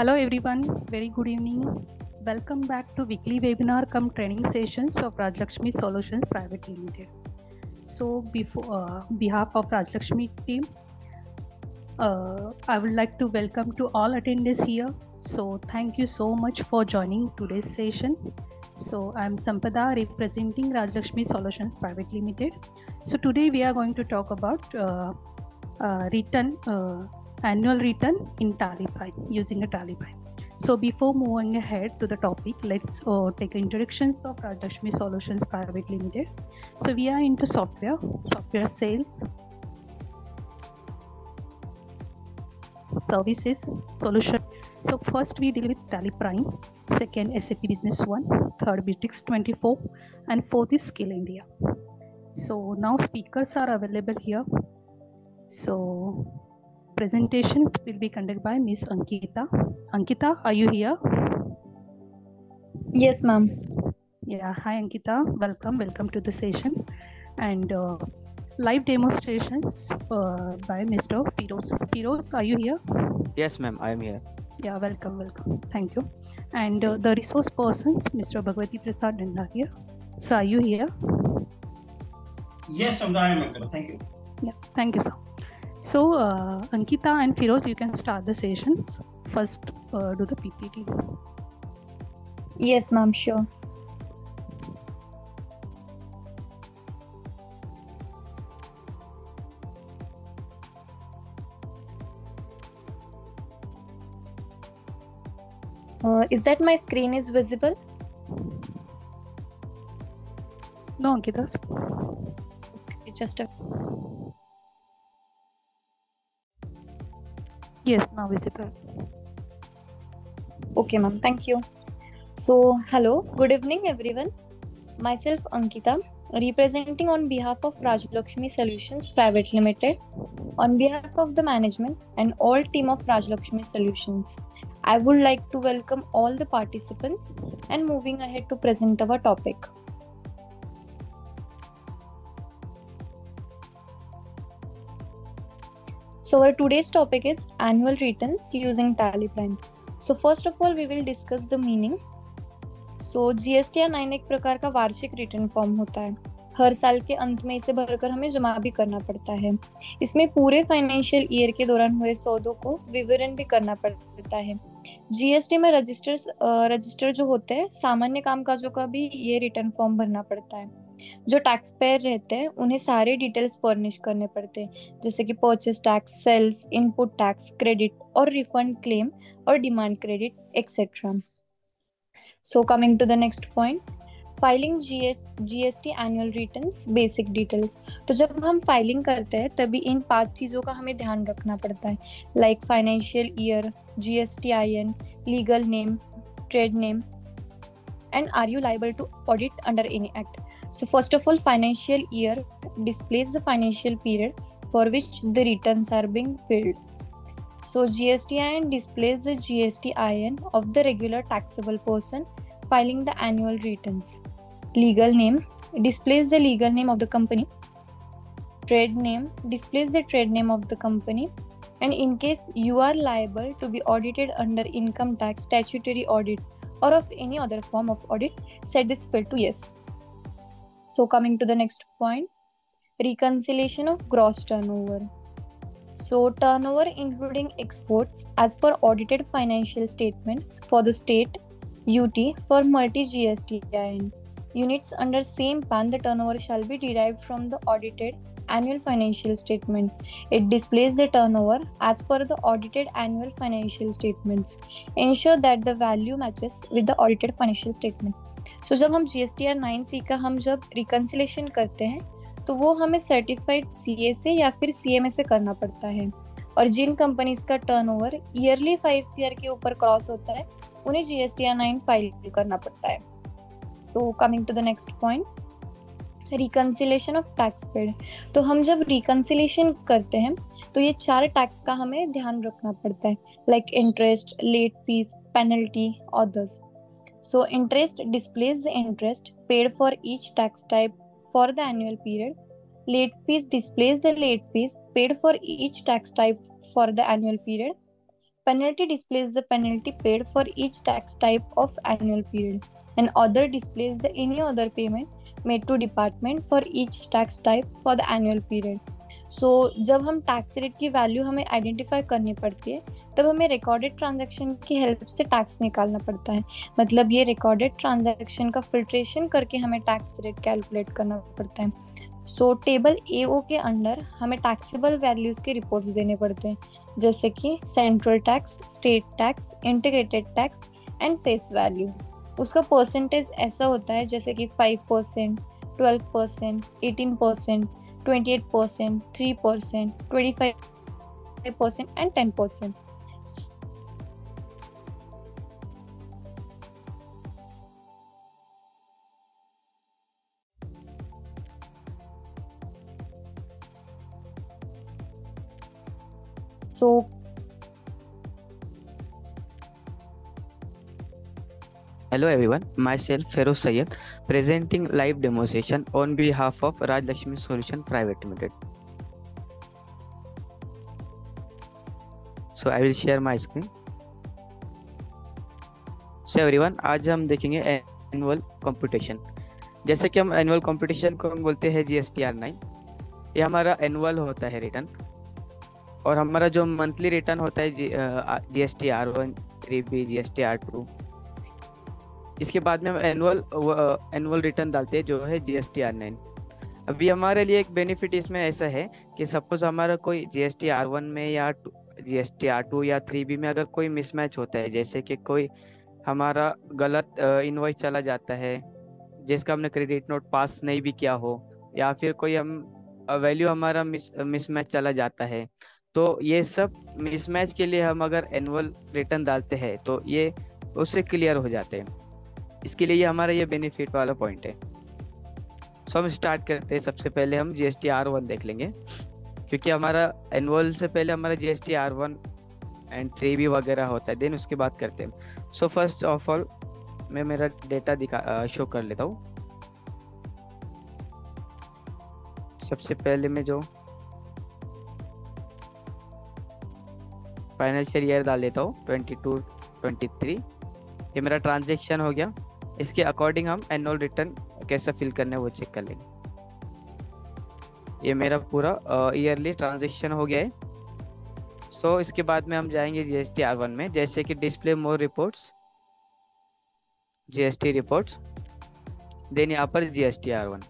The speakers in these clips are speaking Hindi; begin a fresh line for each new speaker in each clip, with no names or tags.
Hello everyone, very good evening. Welcome back to weekly webinar cum training sessions of Rajlakshmi Solutions Private Limited. So before behalf of Rajlakshmi team, I would like to welcome to all attendees here. So thank you so much for joining today's session. So I'm Sampada representing Rajlakshmi Solutions Private Limited. So today we are going to talk about annual return in TallyPrime using a TallyPrime. So before moving ahead to the topic, let's take introductions of Rajlakshmi Solutions Private Limited. So we are into software sales, services, solution. So first we deal with TallyPrime, second SAP Business One, third Bitrix 24, and fourth is Skill India. So now speakers are available here. So presentations will be conducted by Miss Ankita. Ankita, are you here?
Yes, ma'am.
Yeah, hi Ankita, welcome to the session. And live demonstrations by Mr. Firoz. Firoz, are you here?
Yes, ma'am, I am here.
Yeah, welcome. Thank you. And the resource persons, Mr. Bhagwati Prasad Danda here. So, are you here?
Yes, I am. Thank you.
Yeah, thank you, sir. So, Ankita and Firoz, you can start the sessions. First, do the PPT.
Yes, ma'am, sure. Is that my screen is visible?
No, Ankita.
Okay, just a...
Yes, now visible.
Okay, ma'am, thank you. So, hello, good evening, everyone. Myself, Ankita, representing on behalf of Rajlakshmi Solutions Private Limited, on behalf of the management and all team of Rajlakshmi Solutions. I would like to welcome all the participants and moving ahead to present our topic. So our today's topic is annual returns using TallyPrime. So first of all, we will discuss the meaning. So GSTR 9 एक प्रकार का वार्षिक रिटर्न फॉर्म होता है. हर साल के अंत में इसे भरकर हमें जमा भी करना पड़ता है. इसमें पूरे फाइनेंशियल ईयर के दौरान हुए सौदों को विवरण भी करना पड़ता है. जीएसटी में रजिस्टर जो होते हैं सामान्य कामकाजों का भी ये रिटर्न फॉर्म भरना पड़ता है. जो टैक्स पेयर रहते हैं उन्हें सारे डिटेल्स फर्निश करने पड़ते हैं, जैसे कि purchase tax, sales, input tax, credit और रिफंड क्लेम और demand credit etcetera. So coming to the next point, filing GST annual returns basic details. तो जब हम फाइलिंग करते हैं तभी इन 5 चीजों का हमें ध्यान रखना पड़ता है, like financial year, GSTIN, legal name, trade name, and are you liable to audit under any act. So first of all, financial year displays the financial period for which the returns are being filled. So GSTIN displays the GSTIN of the regular taxable person filing the annual returns. Legal name displays the legal name of the company. Trade name displays the trade name of the company. And in case you are liable to be audited under income tax, statutory audit, or of any other form of audit, set this field to yes. So coming to the next point, reconciliation of gross turnover. So turnover including exports as per audited financial statements for the state, UT for multi-GSTIN units under same PAN, the turnover shall be derived from the audited annual financial statement. It displays the turnover as per the audited annual financial statements. Ensure that the value matches with the audited financial statement. So जब हम GSTR 9C का हम जब रिकन्सिलेशन करते हैं तो वो हमें सर्टिफाइड CA से या फिर CMA से करना पड़ता है. और जिन कंपनीज का टर्नओवर ईयरली 5 CR के ऊपर क्रॉस होता है उन्हें GSTR 9 फाइल करना पड़ता है. So coming to the next point, reconciliation of tax paid. तो हम जब रिकन्सिलेशन करते हैं तो ये 4 टैक्स का हमें ध्यान रखना पड़ता है, like interest, late fees, penalty, others. So interest displays the interest paid for each tax type for the annual period. Late fees displays the late fees paid for each tax type for the annual period. Penalty displays the penalty paid for each tax type of annual period, and other displays the any other payment made to department for each tax type for the annual period. So जब हम टैक्स रेट की वैल्यू हमें आइडेंटिफाई करनी पड़ती है, तब हमें रिकॉर्डेड ट्रांजैक्शन की हेल्प से टैक्स निकालना पड़ता है. मतलब ये रिकॉर्डेड ट्रांजैक्शन का फिल्ट्रेशन करके हमें टैक्स रेट कैलकुलेट करना पड़ता है. सो टेबल AO के अंडर हमें टैक्सेबल वैल्यूज के रिपोर्ट्स देने पड़ते हैं, जैसे कि central tax, state tax, integrated tax and cess value. उसका परसेंटेज ऐसा होता है जैसे कि 5%, 12%, 18%, 28%, 3%, 25% and 10%. So
Hello everyone, myself Feroz Syed, presenting live demonstration on behalf of Raj Lakshmi Solution Private Limited. So I will share my screen. So everyone, आज हम देखेंगे एनुअल कंप्यूटेशन. जैसे कि हम एनुअल कंप्यूटेशन को हम बोलते हैं GSTR9. ये हमारा एनुअल होता है रिटर्न, और हमारा जो मंथली रिटर्न होता है GSTR1, 3B, GSTR2. इसके बाद में हम एनुअल रिटर्न डालते हैं जो है GSTR9. अभी हमारे लिए एक बेनिफिट इसमें ऐसा है कि सपोज हमारा कोई GSTR1 में या GSTR2 या 3B में अगर कोई मिसमैच होता है, जैसे कि कोई हमारा गलत इनवॉइस चला जाता है जिसका हमने क्रेडिट नोट पास नहीं भी किया हो, या फिर कोई हम वैल्यू हमारा मिसमैच चला जाता है, तो ये सब मिसमैच के लिए हम अगर एनुअल रिटर्न डालते हैं तो ये उससे क्लियर हो जाते हैं. इसके लिए ये हमारा ये बेनिफिट वाला पॉइंट है. सो हम स्टार्ट करते हैं. सबसे पहले हम GSTR1 देख लेंगे, क्योंकि हमारा एनुअल से पहले हमारा GSTR1 एंड 3B वगैरह होता है, देन उसके बाद करते हैं. सो फर्स्ट ऑफ ऑल मैं मेरा डेटा शो कर लेता हूँ. सबसे पहले मैं जो फाइनेंशियल ईयर डाल लेता हूँ 22-23. ये मेरा ट्रांजेक्शन हो गया. इसके अकॉर्डिंग हम एनुअल रिटर्न कैसा फिल करना है वो चेक कर लेंगे. ये मेरा पूरा ईयरली ट्रांजेक्शन हो गया है. सो इसके बाद में हम जाएंगे GSTR1 में, जैसे कि display more reports, GST reports, then यहाँ पर GSTR1.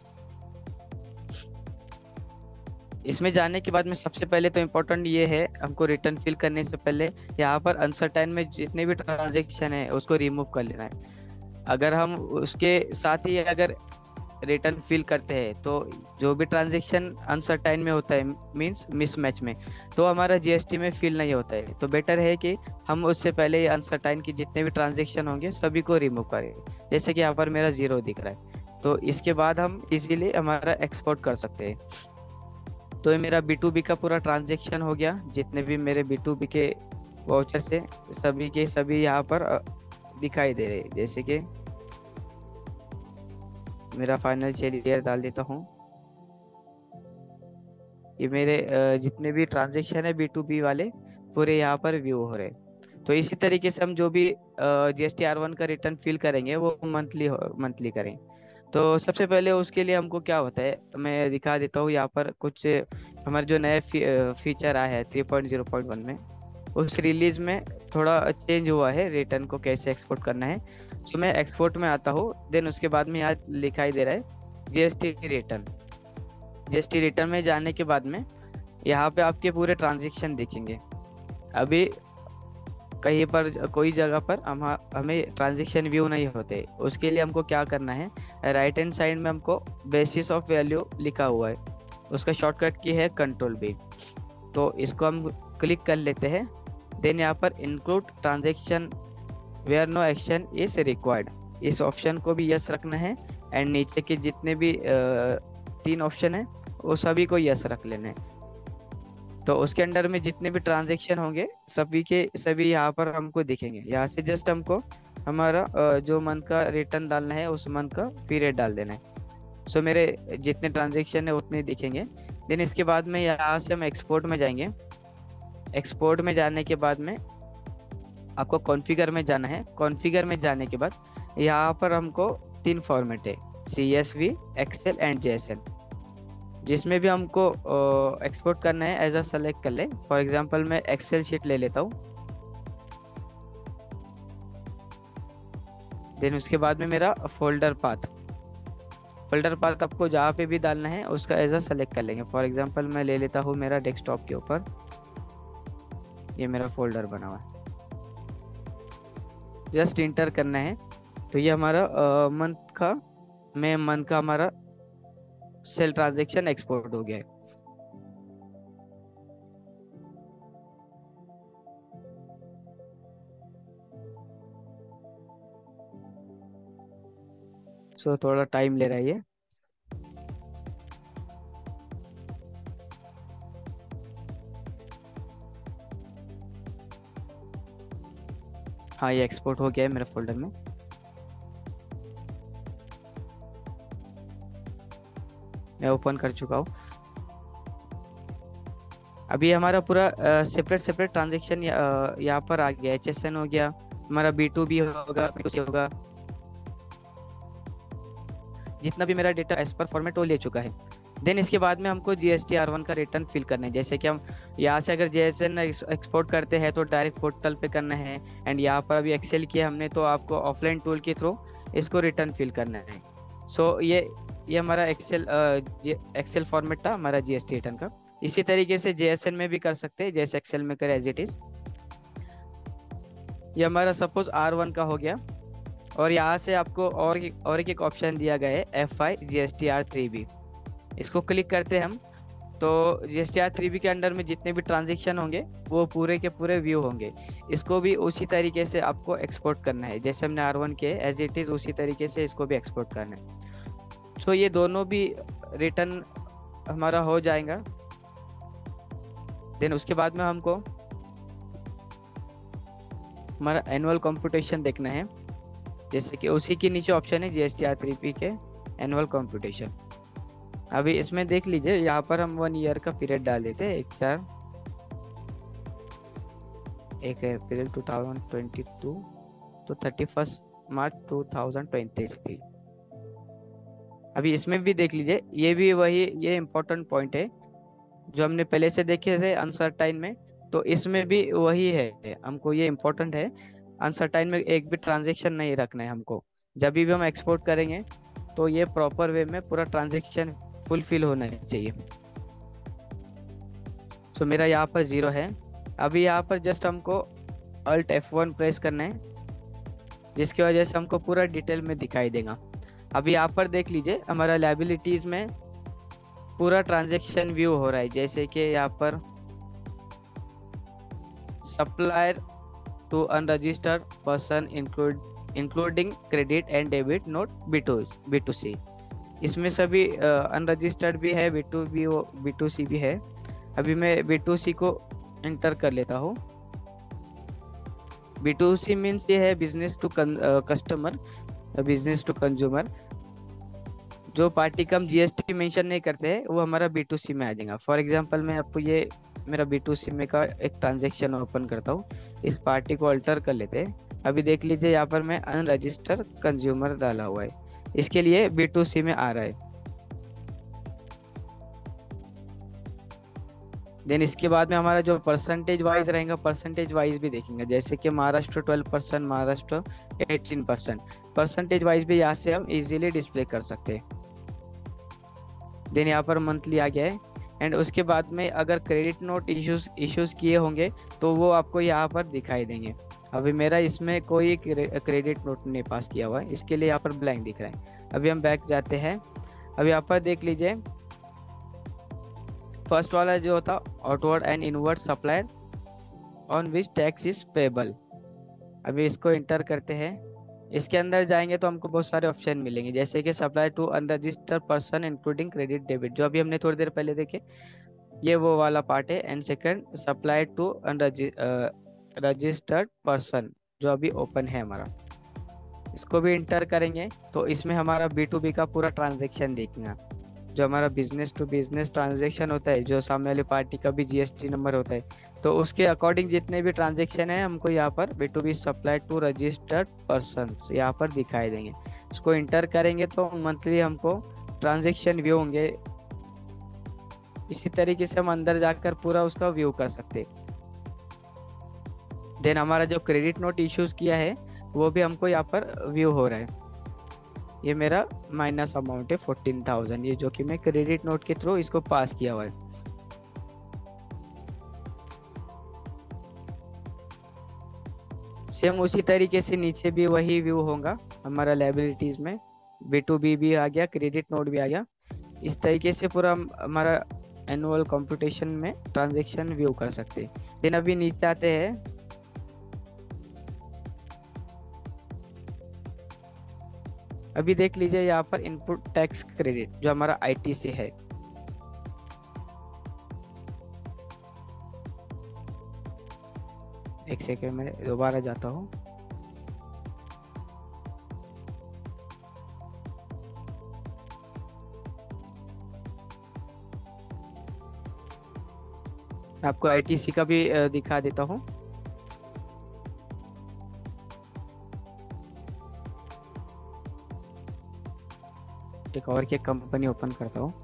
इसमें जाने के बाद में सबसे पहले तो इम्पोर्टेंट ये है, हमको रिटर्न फिल करने से पहले यहाँ पर अनसर्टेन में जितने भी ट्रांजेक्शन है उसको रिमूव कर लेना है. अगर हम उसके साथ ही अगर रिटर्न फिल करते हैं तो जो भी ट्रांजेक्शन अनसर्टेन में होता है, मींस मिसमैच में, तो हमारा GST में फिल नहीं होता है. तो बेटर है कि हम उससे पहले अनसर्टेन की जितने भी ट्रांजेक्शन होंगे सभी को रिमूव करें. जैसे कि यहाँ पर मेरा 0 दिख रहा है, तो इसके बाद हम इजीली हमारा एक्सपोर्ट कर सकते हैं. तो ये मेरा B2B का पूरा ट्रांजेक्शन हो गया. जितने भी मेरे B2B के वाउचर से सभी के सभी यहाँ पर दिखाई दे रहे हैं. जैसे कि मेरा फाइनेंशियल ईयर डाल देता हूँ. ये मेरे जितने भी ट्रांजेक्शन है B2B वाले पूरे यहाँ पर व्यू हो रहे हैं. तो इसी तरीके से हम जो भी GSTR1 का रिटर्न फिल करेंगे वो मंथली करें. तो सबसे पहले उसके लिए हमको क्या होता है मैं दिखा देता हूँ. यहाँ पर कुछ हमारे जो नए फीचर आया है 3.0.1 में, उस रिलीज में थोड़ा चेंज हुआ है रिटर्न को कैसे एक्सपोर्ट करना है. सो मैं एक्सपोर्ट में आता हूँ. देन उसके बाद में यहाँ लिखाई दे रहा है GST रिटर्न. GST रिटर्न में जाने के बाद में यहाँ पे आपके पूरे ट्रांजेक्शन दिखेंगे. अभी कहीं पर कोई जगह पर हमें ट्रांजेक्शन व्यू नहीं होते. उसके लिए हमको क्या करना है, राइट हैंड साइड में हमको बेसिस ऑफ वैल्यू लिखा हुआ है, उसका शॉर्टकट की है Ctrl+B. तो इसको हम क्लिक कर लेते हैं. देन यहाँ पर include transaction where no action is required, इस ऑप्शन को भी यस रखना है. एंड नीचे के जितने भी 3 ऑप्शन है वो सभी को यस रख लेना है. तो उसके अंडर में जितने भी ट्रांजेक्शन होंगे सभी के सभी यहाँ पर हमको दिखेंगे. यहाँ से जस्ट हमको हमारा जो मंथ का रिटर्न डालना है उस मंथ का पीरियड डाल देना है. सो मेरे जितने ट्रांजेक्शन है उतने दिखेंगे. देन इसके बाद में यहाँ से हम एक्सपोर्ट में जाएंगे. एक्सपोर्ट में जाने के बाद में आपको कॉन्फ़िगर में जाना है। कॉन्फ़िगर में जाने के बाद यहाँ पर हमको 3 फॉर्मेट है, CSV, एक्सेल एंड JSN। जिसमें भी हमको एक्सपोर्ट करना है एज अ सेलेक्ट कर ले। फॉर एग्जांपल मैं एक्सेल शीट ले लेता हूँ। देन उसके बाद में मेरा फोल्डर पाथ आपको जहाँ पे भी डालना है उसका एज अ सेलेक्ट कर लेंगे। फॉर एग्जांपल मैं ले लेता हूँ मेरा डेस्कटॉप के ऊपर, ये मेरा फोल्डर बना हुआ है, जस्ट इंटर करना है। तो ये हमारा मंथ का हमारा सेल ट्रांजैक्शन एक्सपोर्ट हो गया है। सो थोड़ा टाइम ले रहा है ये। हाँ, ये एक्सपोर्ट हो गया है मेरे फोल्डर में। मैं ओपन कर चुका हूँ। अभी हमारा पूरा सेपरेट ट्रांजेक्शन यहाँ पर आ गया। HSN हो गया, हमारा B2B होगा, B2C होगा, जितना भी मेरा डेटा एज पर फॉर्मेट वो ले चुका है। देन इसके बाद में हमको GST-R1 का रिटर्न फिल करना है। जैसे कि हम यहाँ से अगर JSN एक्सपोर्ट करते हैं तो डायरेक्ट पोर्टल पे करना है, एंड यहाँ पर अभी एक्सेल किया हमने तो आपको ऑफलाइन टूल के थ्रू इसको रिटर्न फिल करना है। सो ये हमारा एक्सेल फॉर्मेट था हमारा GST रिटर्न का। इसी तरीके से JSN में भी कर सकते हैं, जैसे एक्सेल में करे एज इट इज। ये हमारा सपोज R1 का हो गया, और यहाँ से आपको और एक ऑप्शन दिया गया है FI GST-R3B। इसको क्लिक करते हैं हम, तो GST-R3B के अंडर में जितने भी ट्रांजेक्शन होंगे वो पूरे के पूरे व्यू होंगे। इसको भी उसी तरीके से आपको एक्सपोर्ट करना है, जैसे हमने R1 के एज इट इज उसी तरीके से इसको भी एक्सपोर्ट करना है। सो ये दोनों भी रिटर्न हमारा हो जाएगा। देन उसके बाद में हमको हमारा एनुअल कंप्यूटेशन देखना है। जैसे कि उसी के नीचे ऑप्शन है GST-R3B के एनुअल कंप्यूटेशन। अभी इसमें देख लीजिए, यहाँ पर हम 1 ईयर का पीरियड डाल देते हैं। 1 अप्रैल 2022 तो 31 मार्च 2023। अभी इसमें भी देख लीजिए, ये भी ये इम्पोर्टेंट पॉइंट है जो हमने पहले से देखे थे अनसर्टाइन में, तो इसमें भी वही है। हमको ये इम्पोर्टेंट है, अनसर्टाइन में एक भी ट्रांजेक्शन नहीं रखना है हमको। जब भी हम एक्सपोर्ट करेंगे तो ये प्रॉपर वे में पूरा ट्रांजेक्शन फुलफिल होना चाहिए। सो मेरा यहाँ पर 0 है। अभी यहाँ पर जस्ट हमको Alt F1 प्रेस करना है, जिसकी वजह से हमको पूरा डिटेल में दिखाई देगा। अभी यहाँ पर देख लीजिए, हमारा लायबिलिटीज में पूरा ट्रांजेक्शन व्यू हो रहा है। जैसे कि यहाँ पर supplier to unregistered person including credit and debit note B2C। इसमें सभी अनरजिस्टर्ड भी है, B2C भी है। अभी मैं B2C को एंटर कर लेता हूँ। B2C मीन्स ये है business to customer, business to consumer. जो पार्टी का हम GST मेंशन नहीं करते हैं वो हमारा B2C में आ जाएगा। फॉर एग्जांपल मैं आपको ये मेरा B2C में का एक ट्रांजेक्शन ओपन करता हूँ। इस पार्टी को अल्टर कर लेते हैं। अभी देख लीजिए, यहाँ पर मैं अनरजिस्टर्ड कंज्यूमर डाला हुआ है, इसके लिए B2C में आ रहा है। देन इसके बाद में हमारा जो परसेंटेज वाइज रहेगा, परसेंटेज वाइज भी देखेंगे। जैसे कि महाराष्ट्र 12%, महाराष्ट्र 18%। परसेंटेज वाइज भी यहाँ से हम इजीली डिस्प्ले कर सकते हैं। देन यहाँ पर मंथली आ गया है, एंड उसके बाद में अगर क्रेडिट नोट इश्यूज किए होंगे तो वो आपको यहाँ पर दिखाई देंगे। अभी मेरा इसमें कोई क्रेडिट नोट नहीं पास किया हुआ है, इसके लिए यहाँ पर ब्लैंक दिख रहा है। अभी हम बैक जाते हैं। अभी यहाँ पर देख लीजिए, फर्स्ट वाला जो होता outward and inward supplier on which tax is payable. अभी इसको इंटर करते हैं। इसके अंदर जाएंगे तो हमको बहुत सारे ऑप्शन मिलेंगे, जैसे कि supply to unregistered person including credit debit, जो अभी हमने थोड़ी देर पहले देखे, ये वो वाला पार्ट है। And second supply to registered person, जो अभी ओपन है हमारा। इसको भी इंटर करेंगे तो इसमें हमारा B2B का पूरा ट्रांजेक्शन देखेंगे। जो हमारा बिजनेस टू बिजनेस ट्रांजैक्शन होता है, जो सामने वाली पार्टी का भी जीएसटी नंबर होता है, तो उसके अकॉर्डिंग जितने भी ट्रांजैक्शन है हमको यहाँ पर B2B supply to registered person यहाँ पर दिखाई देंगे। उसको इंटर करेंगे तो मंथली हमको ट्रांजैक्शन व्यू होंगे। इसी तरीके से हम अंदर जाकर पूरा उसका व्यू कर सकते। देन हमारा जो क्रेडिट नोट इश्यूज किया है वो भी हमको यहाँ पर व्यू हो रहा है। ये मेरा माइनस अमाउंट है 14,000, ये जो कि मैं क्रेडिट नोट के थ्रू इसको पास किया हुआ है। सेम उसी तरीके से नीचे भी वही व्यू होगा हमारा लायबिलिटीज में। B2B भी आ गया, क्रेडिट नोट भी आ गया। इस तरीके से पूरा हमारा एनुअल कंप्यूटेशन में ट्रांजैक्शन व्यू कर सकते। देन अभी नीचे आते हैं। अभी देख लीजिए यहाँ पर इनपुट टैक्स क्रेडिट जो हमारा ITC है। एक सेकेंड में दोबारा जाता हूँ। आपको ITC का भी दिखा देता हूँ। एक और की कंपनी ओपन करता हूँ।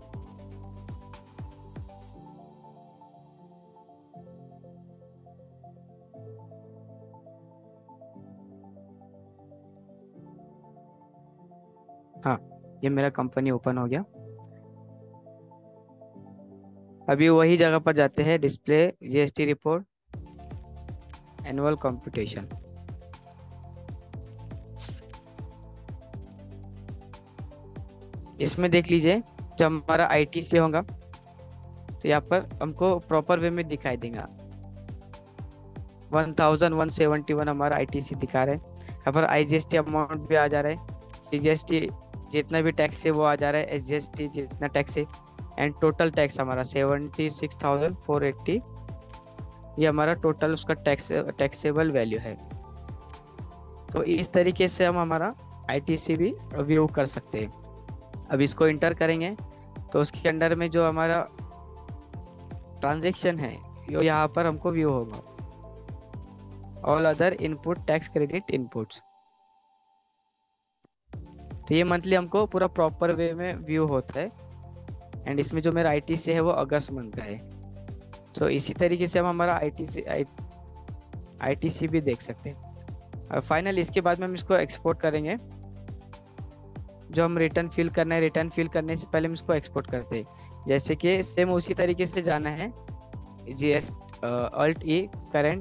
हाँ, ये मेरा कंपनी ओपन हो गया। अभी वही जगह पर जाते हैं, display GST report annual computation. इसमें देख लीजिए जब हमारा ITC होगा तो यहाँ पर हमको प्रॉपर वे में दिखाई देगा। 1171 हमारा ITC दिखा रहा है। यहाँ पर IGST अमाउंट भी आ जा रहा है, CGST जितना भी टैक्स है वो आ जा रहा है, SGST जितना टैक्स है, एंड टोटल टैक्स हमारा 76,480 ये हमारा टोटल उसका टैक्सेबल वैल्यू है। तो इस तरीके से हम हमारा ITC भी व्यू कर सकते हैं। अब इसको इंटर करेंगे तो उसके अंडर में जो हमारा ट्रांजैक्शन है यो यहाँ पर हमको व्यू होगा। All other input tax credit inputs. तो ये मंथली हमको पूरा प्रॉपर वे में व्यू होता है। एंड इसमें जो मेरा ITC है वो अगस्त मंथ का है। तो इसी तरीके से हम हमारा ITC भी देख सकते हैं। फाइनल इसके बाद में हम इसको एक्सपोर्ट करेंगे। जो हम रिटर्न फिल करना है, रिटर्न फिल करने से पहले हम इसको एक्सपोर्ट करते हैं। जैसे कि सेम उसी तरीके से जाना है Alt E करंट,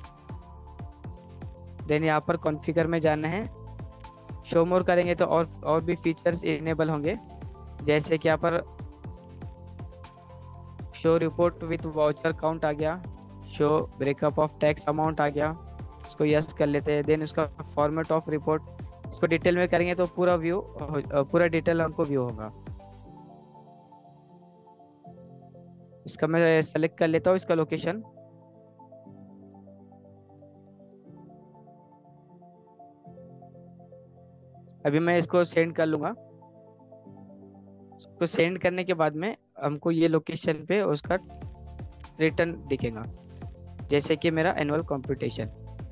देन यहाँ पर कॉन्फ़िगर में जाना है। शो मोर करेंगे तो और भी फीचर्स इनेबल होंगे, जैसे कि यहाँ पर show report with voucher count आ गया, show breakup of tax amount आ गया। इसको यस कर लेते हैं। देन उसका फॉर्मेट ऑफ रिपोर्ट, इसको डिटेल में करेंगे तो पूरा व्यू पूरा डिटेल हमको व्यू होगा। इसका मैं सेलेक्ट कर लेता हूँ इसका लोकेशन। अभी मैं इसको सेंड कर लूंगा। इसको सेंड करने के बाद में हमको ये लोकेशन पे उसका रिटर्न दिखेगा, जैसे कि मेरा एनुअल कंप्यूटेशन।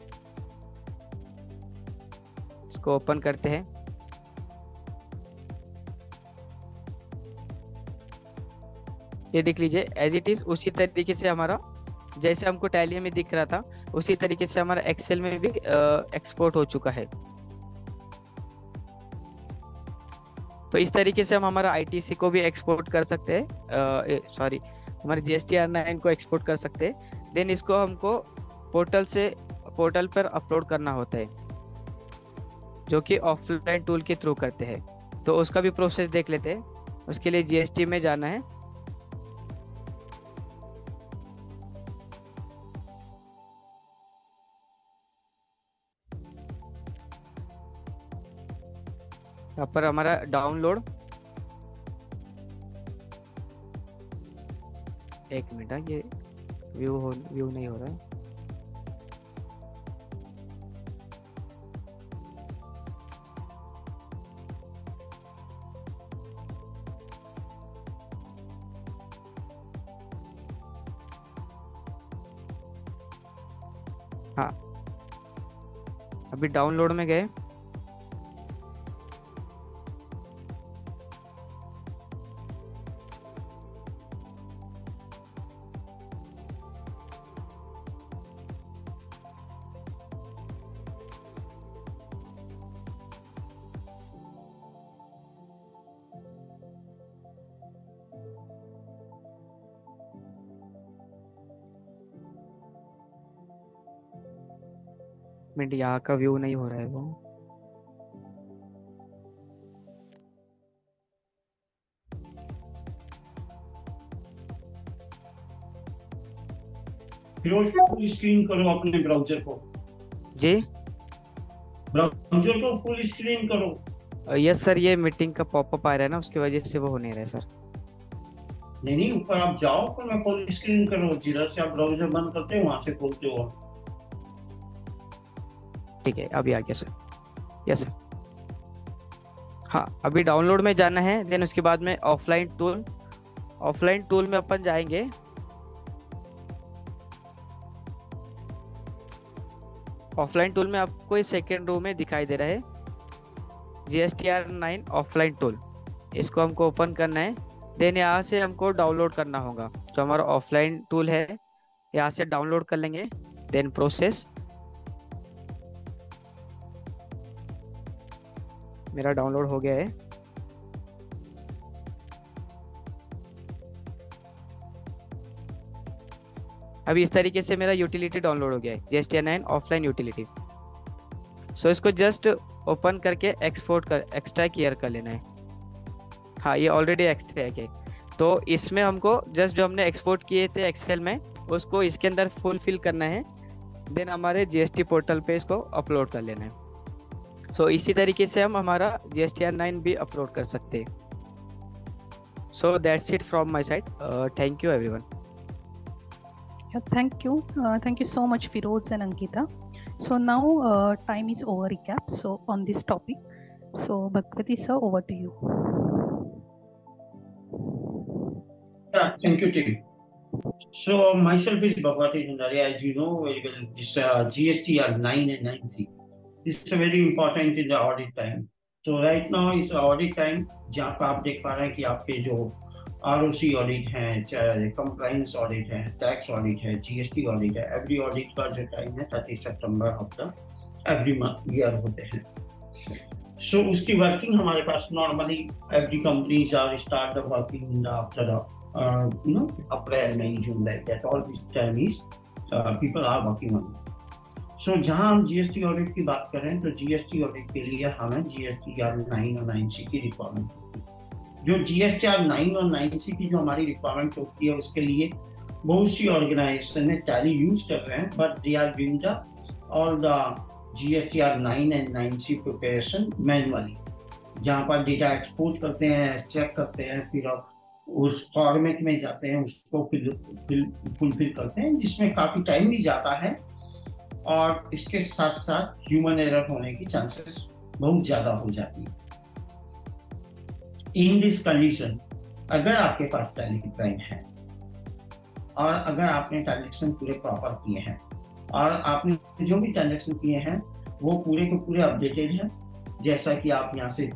इसको ओपन करते हैं। ये देख लीजिए एज इट इज उसी तरीके से हमारा, जैसे हमको टैली में दिख रहा था उसी तरीके से हमारा एक्सेल में भी एक्सपोर्ट हो चुका है। तो इस तरीके से हम हमारा ITC को भी एक्सपोर्ट कर सकते हैं, सॉरी हमारे GST-R9 को एक्सपोर्ट कर सकते हैं। देन इसको हमको पोर्टल पर अपलोड करना होता है, जो कि ऑफलाइन टूल के थ्रू करते हैं। तो उसका भी प्रोसेस देख लेते हैं। उसके लिए GST में जाना है। यहाँ पर हमारा डाउनलोड, एक मिनट, ये व्यू नहीं हो रहा है। हाँ, अभी डाउनलोड में गए। मिनट, यहाँ का व्यू नहीं हो रहा है वो।
फिरोज, फुल स्क्रीन करो अपने ब्राउजर को।
जी
ब्राउजर को फुल स्क्रीन करो।
यस सर, ये मीटिंग का पॉपअप आ रहा है ना, उसकी वजह से वो हो नहीं रहा है सर।
नहीं, ऊपर आप जाओ पर मैं फुल स्क्रीन करो। जिधर से आप ब्राउजर बंद करते हो वहां से खोलते हो।
ठीक है, अभी आ गया सर। Yes sir. हाँ, अभी डाउनलोड में जाना है, देन उसके बाद में ऑफलाइन टूल में अपन जाएंगे। ऑफलाइन टूल में आपको इस सेकेंड रो में दिखाई दे रहा है GSTR9 ऑफलाइन टूल। इसको हमको ओपन करना है, देन यहाँ से हमको डाउनलोड करना होगा। जो हमारा ऑफलाइन टूल है यहाँ से डाउनलोड कर लेंगे, देन प्रोसेस। मेरा डाउनलोड हो गया है। अभी इस तरीके से मेरा यूटिलिटी डाउनलोड हो गया है, GSTR9 ऑफलाइन यूटिलिटी। सो इसको जस्ट ओपन करके एक्सट्रैक्ट हियर कर लेना है। हाँ, ये ऑलरेडी एक्सट्रैक्ट है। तो इसमें हमको जस्ट जो हमने एक्सपोर्ट किए थे एक्सेल में, उसको इसके अंदर फुलफिल करना है, देन हमारे GST पोर्टल पे इसको अपलोड कर लेना है। सो इसी तरीके से हम हमारा GSTR9 भी अपलोड कर सकते हैं। So that's it from my side. Thank you everyone.
Thank you so much, Firoz and Ankita. So now time is over recap. So on this topic, so Bhagwati sir, over to you.
Yeah, thank you, team. So myself is Bhagwati Nundaria. As you know very well, this GSTR9 and 9C. This is very important in the audit time. So right now is audit time, जहाँ पर आप देख पा रहे हैं कि आपके जो ROC ऑडिट है, चाहे कंप्लायंस ऑडिट है, टैक्स ऑडिट है, GST ऑडिट है, एवरी ऑडिट का जो टाइम है 30 सितंबर of the every month year होते हैं। सो उसकी वर्किंग हमारे पास normally every companies are start the working in the after April, May, June, like that all this time is people are working on. So जहाँ हम GST ऑडिट की बात करें तो GST ऑडिट के लिए हमें GSTR9 और 9C की रिक्वायरमेंट होती है। जो GSTR9 और 9C की जो हमारी रिक्वायरमेंट होती है, उसके लिए बहुत सी ऑर्गेनाइजेशन में टैली यूज कर रहे हैं, but they are doing the all the GSTR9 and 9C preparation manually. जहाँ पर डेटा एक्सपोर्ट करते हैं, चेक करते हैं, फिर उस फॉर्मेट में जाते हैं, उसको फुलफिल करते हैं, जिसमें काफ़ी टाइम भी जाता है और इसके साथ साथ ह्यूमन एरर होने की चांसेस बहुत ज़्यादा हो जाती है। इन दिस कंडीशन, अगर आपके पास टैली प्राइम है और अगर आपने ट्रांजेक्शन पूरे प्रॉपर किए हैं और आपने जो भी ट्रांजेक्शन किए हैं वो पूरे के पूरे अपडेटेड हैं, जैसा कि आप यहाँ से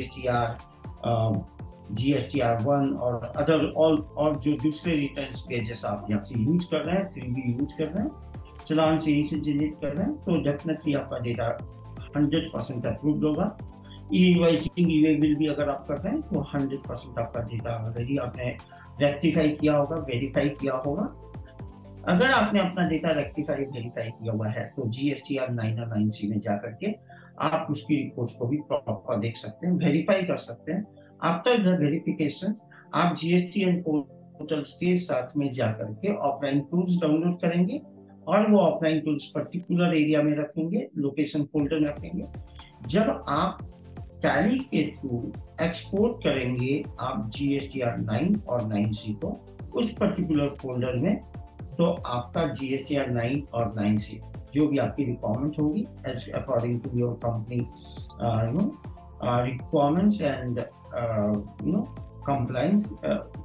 GSTR1 और अदर और जो दूसरे रिटर्न्स पे जैसा आप यहाँ से यूज कर रहे हैं, 3B यूज कर रहे हैं, चलान से यहीं से जनरेट कर रहे हैं, तो डेफिनेटली आपका डेटा 100% अप्रूव्ड होगा। ई-इनवॉइसिंग, ई-वे भी अगर आप कर रहे हैं तो 100% आपका डेटा ऑलरेडी आपने रेक्टिफाई किया होगा, वेरीफाई किया होगा। अगर आपने अपना डेटा रेक्टिफाई वेरीफाई किया हुआ है तो GSTR9 और 9C में जा करके आप उसकी रिपोर्ट्स को भी प्रॉपर देख सकते हैं, वेरीफाई कर सकते हैं। आफ्टर द वेरिफिकेशन आप GSTN पोर्टल्स के साथ में जा करके ऑफलाइन टूल्स डाउनलोड करेंगे और वो ऑफलाइन टूल्स पर्टिकुलर एरिया में रखेंगे, लोकेशन फोल्डर में रखेंगे। जब आप टैली के थ्रू एक्सपोर्ट करेंगे आप GSTR9 और 9C को उस पर्टिकुलर फोल्डर में, तो आपका GSTR9 और 9C जो भी आपकी रिक्वायरमेंट होगी as according to your company requirements and compliance,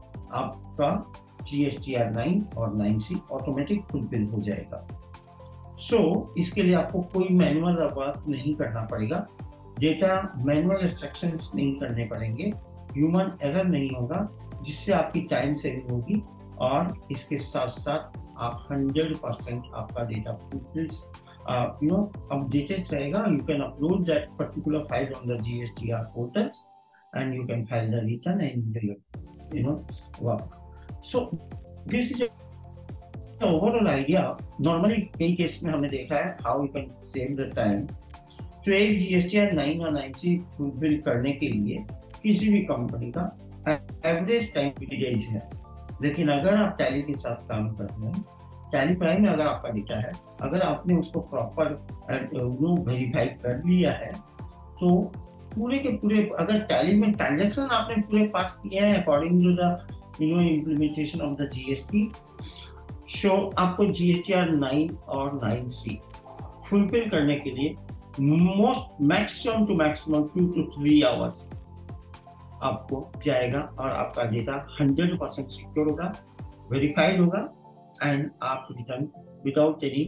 आपका GSTR9 और 9C ऑटोमेटिक फुलफिल हो जाएगा। इसके लिए आपको कोई मैनुअल वर्क नहीं करना पड़ेगा, डेटा मैनुअल इंस्ट्रक्शंस नहीं करने पड़ेंगे, ह्यूमन एरर नहीं होगा, जिससे आपकी टाइम सेविंग होगी और इसके साथ साथ आप 100% आपका डेटा फुलफिल्स updated रहेगा. You can upload that particular file on the GSTR portals and you can file the return and work. So this is the overall idea. Normally कई केस में हमने देखा है how you can save the time. तो एक GSTR 9 और 9C फुलफिल करने के लिए किसी भी कंपनी का एवरेज टाइम 20 days है, लेकिन अगर आप टैली के साथ काम कर रहे हैं, टैली प्राइम में अगर आपका डेटा है, अगर आपने उसको प्रॉपर वेरीफाई कर लिया है, तो पूरे के पूरे अगर टैली में ट्रांजैक्शन आपने पूरे पास किए हैं according to the implementation of the GST, आपको GSTR 9 और 9C फुलफिल करने के लिए maximum to maximum 2 to 3 hours आपको जाएगा और आपका डेटा 100% सिक्योर होगा, वेरीफाइड होगा एंड आप रिटर्न विदाउट एनी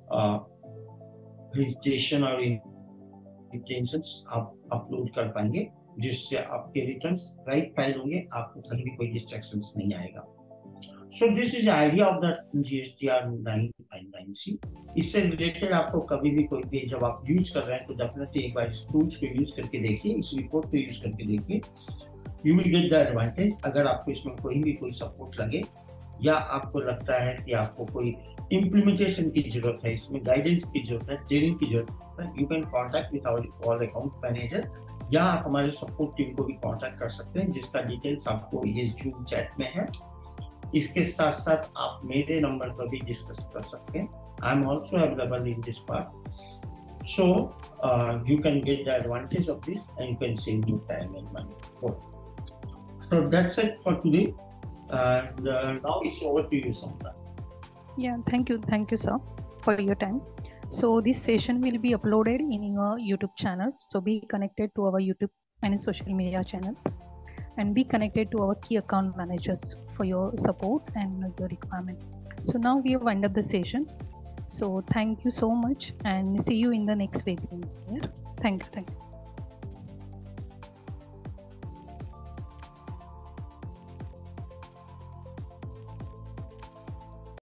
हेजिटेशन और इंटेंशंस आप अपलोड कर पाएंगे, जिससे आपके रिटर्न्स राइट फाइल होंगे, आपको कहीं भी कोई डिस्ट्रैक्शंस नहीं आएगा. So this is idea of the GSTR 9 and 9C. इससे रिलेटेड आपको कभी भी कोई भी जब आप यूज कर रहे हैं तो डेफिनेटली एक बार इस टूल्स को यूज करके देखिए, इस रिपोर्ट को यूज करके देखिए, you will get the advantage. अगर आपको इसमें कोई सपोर्ट लगे या आपको लगता है कि आपको कोई इम्प्लीमेंटेशन की जरूरत है, इसमें गाइडेंस की जरूरत है, ट्रेनिंग की जरूरत है, you can contact with our account manager या आप हमारे सपोर्ट टीम को भी कॉन्टैक्ट कर सकते हैं, जिसका डिटेल्स आपको ये जूम चैट में है. इसके साथ साथ आप मेरे नंबर पर भी डिस्कस कर सकते हैं. I am also available in this part, so you can get the advantage of this and you can save your time and money. So that's it for today, and now it's over to you, Samita.
Yeah, thank you sir for your time. So this session will be uploaded in your YouTube channels, so be connected to our YouTube and social media channels, and be connected to our key account managers for your support and your requirement. So now we have ended the session, so thank you so much and see you in the next webinar. Thank you.